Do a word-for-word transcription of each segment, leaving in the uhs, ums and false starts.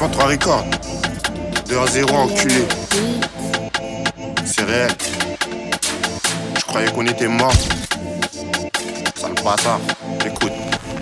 cinquante-trois records. deux à zéro enculé. C'est réel. Je croyais qu'on était mort. Sale bâtard. Écoute.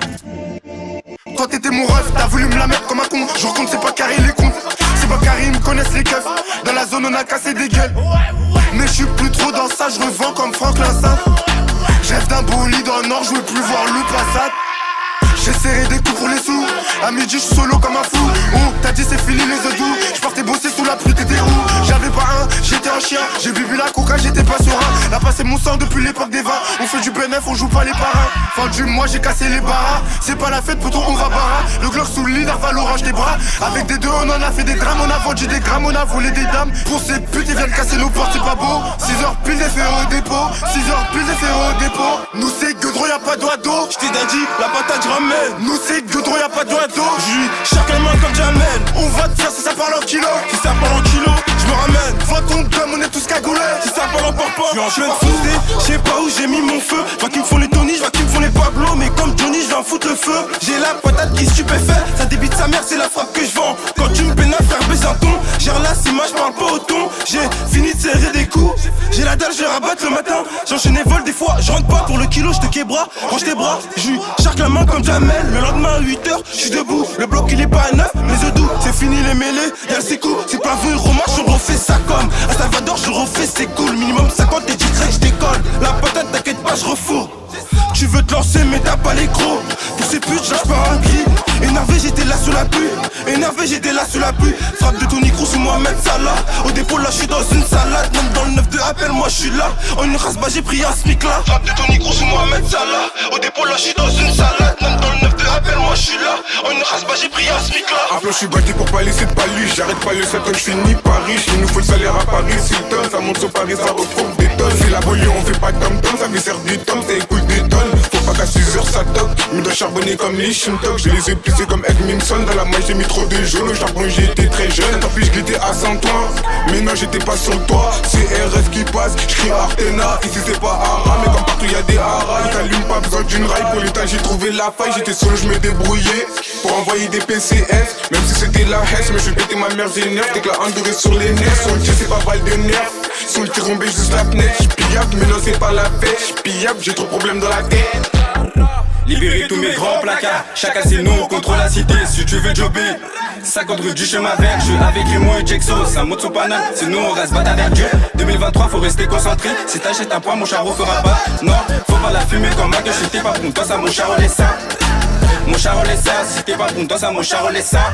Toi t'étais mon ref, t'as voulu me la mettre comme un con. Je recompte, c'est pas carré les comptes. C'est pas carré, ils me connaissent les keufs. Dans la zone on a cassé des gueules. Mais je suis plus trop dans ça, je revends comme Franklin Saint. Je rêve d'un bolide en or, je veux plus voir le passat. J'ai serré des coups pour les sous. À midi je suis solo comme un fou. Oh, t'as dit c'est fini les œufs doux. Je partais bosser sous la pluie, t'étais où? J'avais pas un, j'étais un chien. J'ai bu la coca, j'étais pas serein. Là passé mon sang depuis l'époque des vins. On fait du bénéf, on joue pas les parrains. Fin du mois j'ai cassé les barras. C'est pas la fête, poto on va barra. Le Glock sous le lit, Narval orange des bras. Avec des deux on en a fait des drames. On a vendu des grammes, on a volé des dames. Pour ces putes ils viennent casser nos portes, c'est pas beau. six heures pile des ferros au dépôt. six heures pile des ferros au dépôt. Nous c'est Gueudron, y'a pas d'oiseau. J't'ai dit, la patate je ramène. Nous c'est Gueudron, y'a pas d'oiseau. J'suis chacun main comme Jamel. On va te faire si ça parle en kilo. Si ça parle en kilo, j'me ramène. Vois ton dum, on est tous cagoulés. Si ça parle en porport, j'suis en foncé. J'sais pas où j'ai mis mon feu. J'vois qu'ils me font les Tony, j'vois qu'ils me font les Pablo. Mais comme Johnny, j'vais en foutre le feu. J'ai la patate qui stupéfait. Ça débite sa mère, c'est la frappe que j'vends. Quand tu me peines à faire baisser un ton, j'ai relassé moi, j'parle pas au ton. J'ai fini de serrer des coups. J'ai la dalle, je rabatte le matin. J'enchaîne les vols, des fois, j'rentre pas pour le kilo, j'te québras. Range tes bras, j'suis charque la main comme Jamel. Le lendemain à huit heures, j'suis debout. Le bloc il est pas à neuf, mes œufs doux. C'est fini les mêlées, y'a le sécou. C'est pas vu, Romain, je refais ça comme à Salvador, je refais c'est cool. Minimum cinquante et discret, j'décolle. La patate, t'inquiète pas, je refourre. Tu veux te lancer mais t'as pas les crocs. Pour ces putes j'lâche pas un cri. Énervé j'étais là sous la pluie. Énervé j'étais là sous la pluie. Frappe de Tony Kroos ou Mohamed Salah. Au dépôt là j'suis dans une salade. Même dans le neuf de appel moi j'suis là. En une race bah j'ai pris un smic là. Frappe de Tony Kroos ou Mohamed Salah. Au dépôt là j'suis dans une salade. Même dans le neuf de appel moi j'suis là. En une race bah j'ai pris un smic là. Un plan j'suis battu pour pas laisser de palus. J'arrête pas le sept ans j'suis ni Paris. Il nous faut le salaire à Paris. Si le tonne ça monte sur Paris ça retrouve des tonnes. C'est la bolio on fait pas de tom-tom. Ça fait servir du tom ça écoute des tonnes. Faut pas qu'à six heures ça toque. Me doit charbonner comme les Shintok. J'ai les yeux plissés comme Edmondson. Dans la maille j'ai mis trop de jaune. Au charbon j'étais très jeune. Tant pis j'glittais à Saint-Ouen. Mais non j'étais pas sur le toit. C'est R S qui passe. J'crie Artena. Ici c'est pas Ara. Mais comme partout y'a des haras. Ils t'allument pas besoin d'une raille. Pour l'état j'ai trouvé la faille. J'étais solo j'me débrouillais. Pour envoyer des P C F. Même si c'était la Hesse. Mais je péter ma mère j'ai nerf. Dès que la endurée sur les nerfs. Sur le tir c'est pas balle de nerf. Sous le tir on baisse juste la fenêtre. J'pillable mais non c'est pas la fête. J'pillable j'ai trop de problèmes dans la tête. Libérer tous mes grands placards. Chacun c'est nous, on contrôle la cité. Si tu veux jobber, cinquante rue du chemin vert. Je avec Rimo et Jexo, ça monte son panel. C'est nous, on reste battre avec Dieu. deux mille vingt-trois, faut rester concentré. Si t'achètes un point, mon charo fera pas. Non, faut pas la fumer comme ma gueule. Si t'es pas bon, toi ça, mon charo laisse ça. Mon charo laisse ça. Si t'es pas bon, toi ça, mon charo laisse ça.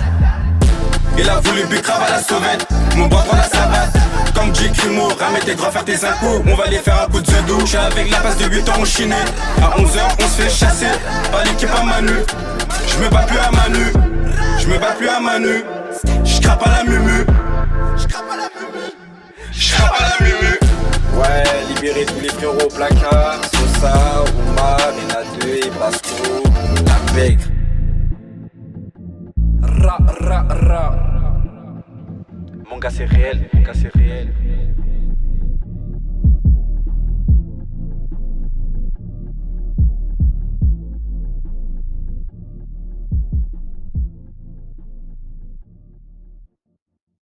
Il a voulu bicrave à la sauvette. Mon bras prend la savate. Comme J. Crimo, ramène tes grands, faire tes impôts. On va les faire un coup de zedou. J'suis avec la passe de huit ans, on chiné. À onze heures, on se fait chasser par l'équipe à Manu. J'me bats plus à Manu. J'me bats plus à Manu. J'crape à la mumu. J'crape à la mumu. J'crape à la mumu. Ouais, libérer tous les frérots au placard. Sosa, Ouma, Renate, Brasco, la Pègre. Ra, ra, ra. Mon gars c'est réel, mon gars c'est réel.